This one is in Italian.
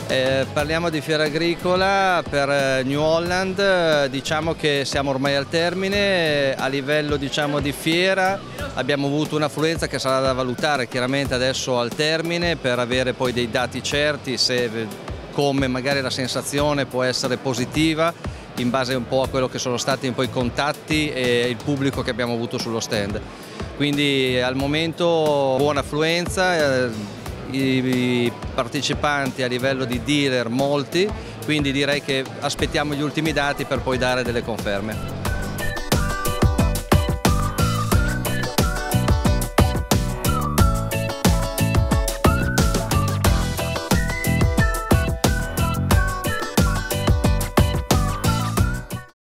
Parliamo di fiera agricola per New Holland, diciamo che siamo ormai al termine. A livello di fiera abbiamo avuto un'affluenza che sarà da valutare chiaramente adesso al termine per avere poi dei dati certi, come magari la sensazione può essere positiva in base un po' a quello che sono stati un po' i contatti e il pubblico che abbiamo avuto sullo stand. Quindi al momento buona affluenza. I partecipanti a livello di dealer molti, quindi direi che aspettiamo gli ultimi dati per poi dare delle conferme.